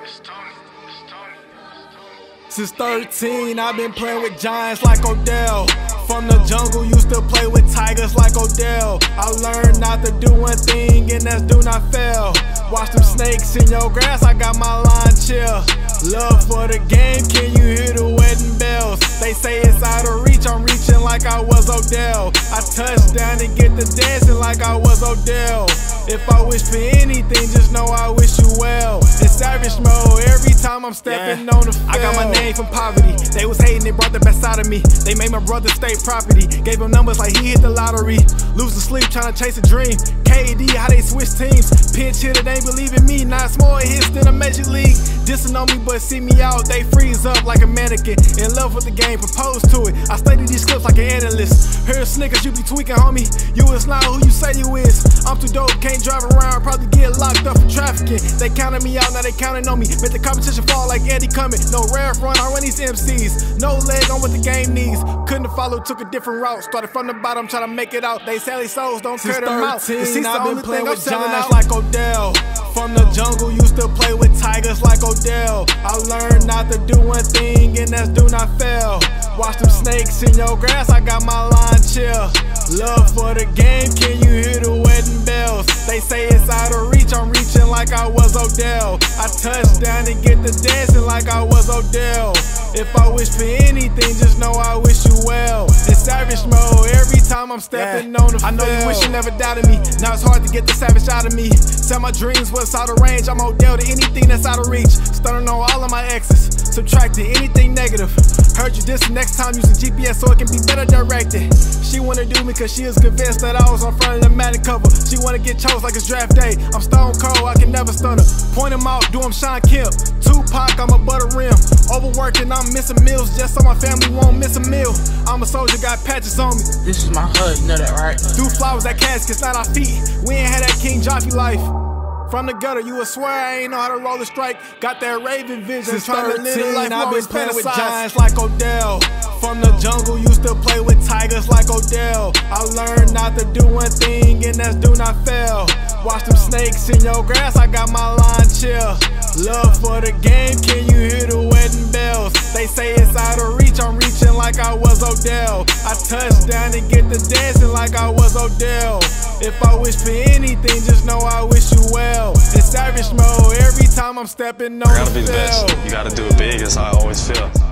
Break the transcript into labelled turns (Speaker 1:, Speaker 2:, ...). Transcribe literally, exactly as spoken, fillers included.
Speaker 1: Since thirteen, I've been playing with giants like Odell. From the jungle, used to play with tigers like Odell. I learned not to do one thing, and that's do not fail. Watch them snakes in your grass, I got my line chill. Love for the game, can you hear the wedding bells? They say it's out of reach, I'm reaching like I was Odell. I touch down and get the dancing like I was Odell. If I wish for anything, just know I wish you well. In savage mode, every time I'm stepping yeah. on the field. I got my name from poverty. They was hating, they brought the best out of me. They made my brother state property. Gave him numbers like he hit the lottery. Losing sleep, trying to chase a dream. K D, how they switch teams. Pinch hitter, they ain't believe in me. Not small hits than a major league. Dissing on me, but see me out, they freeze up like a mannequin. In love with the game, propose to it. I study these clips like an analyst. Heard Snickers, you be tweaking, homie. You is not who you say you is. I'm too dope, can't drive around, probably get locked up for trafficking. They counted me out, now they counting on me. Make the competition fall like Eddie coming. No rare run, I run these M Cs. No leg on what the game needs. Couldn't follow, took a different route. Started from the bottom, trying to make it out. They Sally souls, don't cut them out. I've been playing with giants like Odell. From the jungle, used to play with tigers like Odell. I learned not to do one thing, and that's do not fail. Watch them snakes in your grass, I got my line chill. Love for the game, can you hear the wedding bells? They say it's out of reach, I'm reaching like I was Odell. I touch down and get the dancing like I was Odell. If I wish for anything, just know I wish you well. In savage mode, every time I'm stepping yeah. on the field. I know you wish you never doubted me. Now it's hard to get the savage out of me. Tell my dreams what's out of range. I'm Odell to anything that's out of reach. Stunning on all of my exes, subtracting anything negative. Heard you this next time using G P S so it can be better directed. She wanna do me cause she is convinced that I was on front of the Madden cover. She wanna get chose like it's draft day. I'm stone cold, I can never stun her. Point him out, do him Sean Kemp. Tupac, I'm a butter rim. Overworking, I'm missing meals just so my family won't miss a meal. I'm a soldier, got patches on me.
Speaker 2: This is my hood, you know that, right?
Speaker 1: Do flowers at caskets, not our feet. We ain't had that King Jockey life. From the gutter, you would swear I ain't know how to roll a strike. Got that Raven vision. Since trying to live a life, I've been playing with giants like Odell. From the jungle, used to play with tigers like Odell. I learned not to do one thing, and that's do not fail. Watch them snakes in your grass, I got my line chill. Love for the game, can you hear the wedding bells? They say it's out of reach, I'm reaching like I was Odell. I touch down and get the dancing like I was Odell. If I wish for anything, just know I wish you well. In savage mode, every time I'm stepping on the field.
Speaker 3: I gotta be the best. You gotta do it big, that's how I always feel.